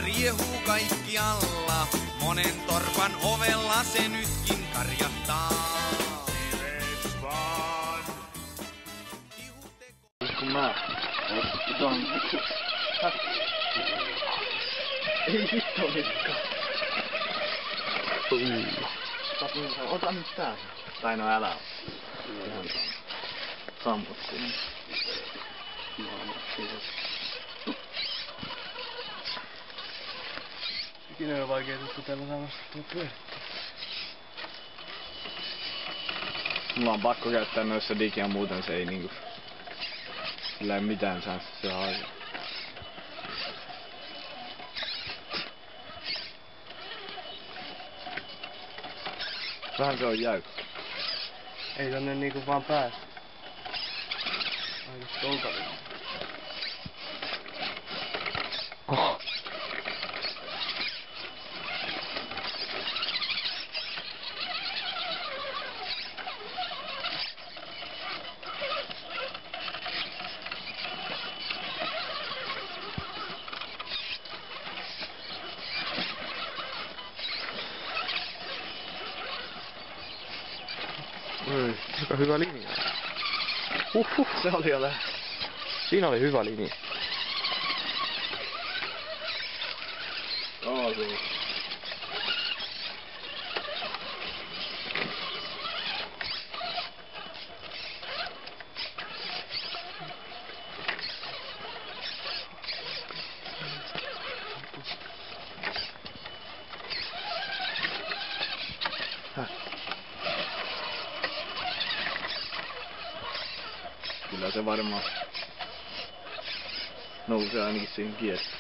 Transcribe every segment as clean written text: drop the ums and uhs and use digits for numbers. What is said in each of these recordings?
riehuu kaikkialla, monen torpan ovella se nytkin karjahtaa. Kun mä otan... Ei vittu mitään. Ota nyt tää. Tai no älä. Ihan sammuttiin. Ikinä on vaikea tutkutella saamassa tuo pyörittää. Mulla on pakko käyttää noissa digiä, muuten se ei niinku... Sillä ei mitään saa se aikaa. Vähän se on jäykkä. Ei tonne niinku vaan pääse. Aina tolta. Oh. Aika hyvä linja. Se oli jo lähes. Siinä oli hyvä linja. Oo, se. Kyllä se varmaan nousee ainakin siinä kiessä.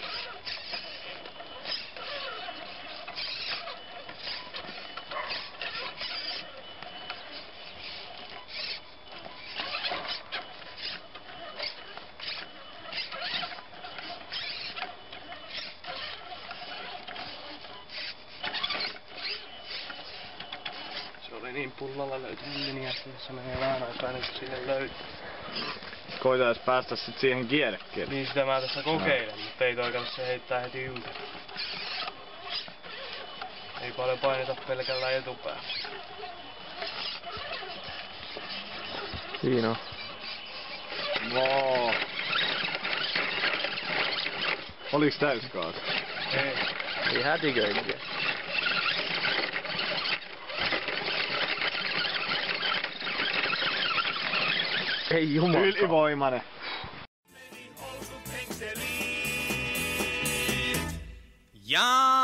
Se oli niin pullalla löytynyt linjasta, missä menee vähän aikaa ennen kuin sinne löytyy. Koitais päästä sit siihen kielekkeen. Niin sitä mä tässä kokeilen, mutta ei toi kannata se heittää heti ympäri. Ei paljon paineta pelkällä etupäällä. Siinä on. Voo. Oliks täyskaasu? Ei. Ei hätiköinkään. Ei jumala. Ylivoimainen. Ja